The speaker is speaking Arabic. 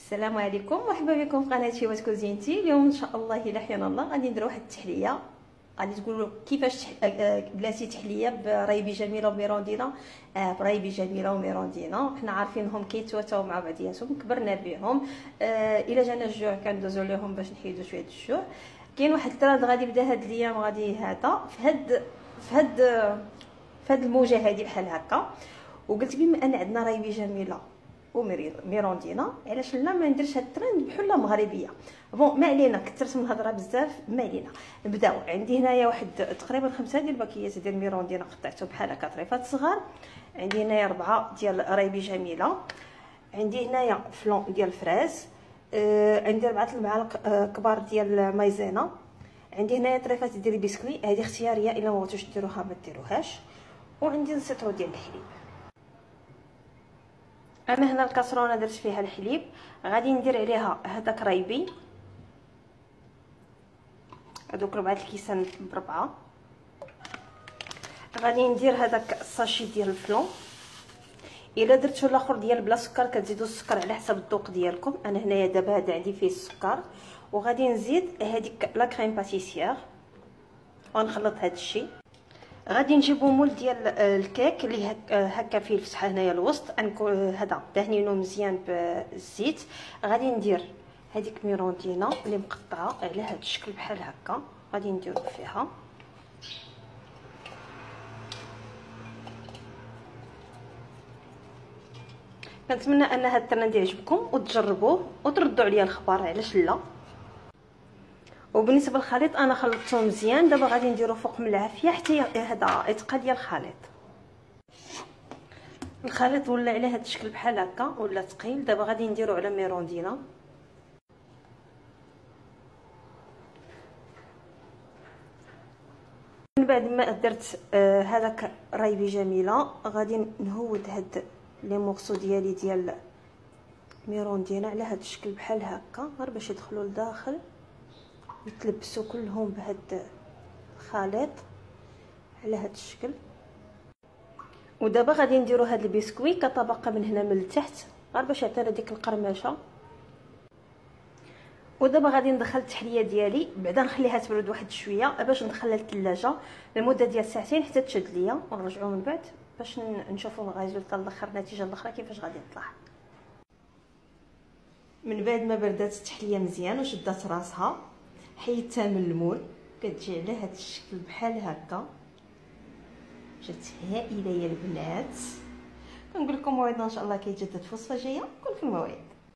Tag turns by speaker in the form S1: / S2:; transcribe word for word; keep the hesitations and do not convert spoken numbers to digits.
S1: السلام عليكم، مرحبا بكم في قناه شيوات كوزينتي. اليوم ان شاء الله الا حيانا الله غادي نديرو واحد التحليه. غادي تقولوا كيفاش تح... بلاتي تحليه برايبي جميله وميروندينا. آه برايبي جميله وميروندينا حنا عارفينهم كيتواتاو مع بعضياتهم، كبرنا بهم. آه الا جانا الجوع كندوزو ليهم باش نحيدو شويه الجوع. كاين واحد الترند غادي يبدا هاد الايام، غادي هذا في هاد في هاد في هاد الموجه هادي بحال هكا. وقلت بما ان عندنا رايبي جميله وميروندينا، علاش لا ما نديرش هاد الترند بحله مغربيه. بون ما علينا، كثرت من الهضره بزاف، ما علينا. نبداو. عندي هنايا واحد تقريبا خمسه ديال الباكيات ديال ميروندينا، قطعتهم بحال هكا طريفات صغار. عندي هنايا اربعه ديال رايبي جميله. عندي هنايا فلون ديال الفراز. آه عندي اربعه المعالق آه كبار ديال مايزينا. عندي هنايا طريفات ديال البسكوي، هذه اختياريه، الا ما بغيتوش ديروها ما ديروهاش. وعندي نص ديال الحليب. انا هنا الكاسرونه درت فيها الحليب، غادي ندير عليها هذاك رايبي، هذوك ربعه الكيسان بربعه. غادي ندير هذاك الساشي ديال الفلون. الا درتو الاخر ديال بلا سكر كتزيدوا السكر على حسب الذوق ديالكم. انا هنايا دابا هذا عندي فيه السكر. وغادي نزيد هذيك لا كريم باتيسيير ونخلط هذا الشيء. غادي نجيبو مول ديال الكيك اللي هك هكا فيه الفتحه هنايا الوسط، هذا دهنينو مزيان بالزيت. غادي ندير هذيك ميروندينا اللي مقطعه على هذا الشكل بحال هكا، غادي نديرو فيها. كنتمنى ان هذا الترند يعجبكم وتجربوه وتردوا عليا الخبر، علاش لا. وبالنسبه للخليط انا خلطته مزيان، دابا غادي نديرو فوق من العافيه حتى هذا يتقى ليا الخليط. الخليط ولا على هذا الشكل بحال هكا، ولا ثقيل. دابا غادي نديرو على ميروندينا. من بعد ما درت آه هذاك رايبي جميله، غادي نهود هاد لي مورسو ديالي ديال ميروندينا على هذا الشكل بحال هكا، غير باش يدخلوا لداخل يتلبسوا كلهم بهاد الخليط على هذا الشكل. ودابا غادي نديروا هاد البسكوي كطبقه من هنا من التحت، غير باش يعطينا ديك القرمشه. ودابا غادي ندخل التحليه ديالي، بعدا نخليها تبرد واحد شويه باش ندخلها للثلاجه لمده ديال ساعتين حتى تشد ليا، ونرجعوا من بعد باش نشوفوا الريزولطا الاخر، النتيجه الاخرى كيفاش غادي تطلع. من بعد ما بردات التحليه مزيان وشدات راسها، حيدتها من المول. كتجي على هذا الشكل بحال هكا، جات هائله يا البنات. كنقول لكم موعدنا ان شاء الله كيتجدد في وصفه جايه. كل في الموعد.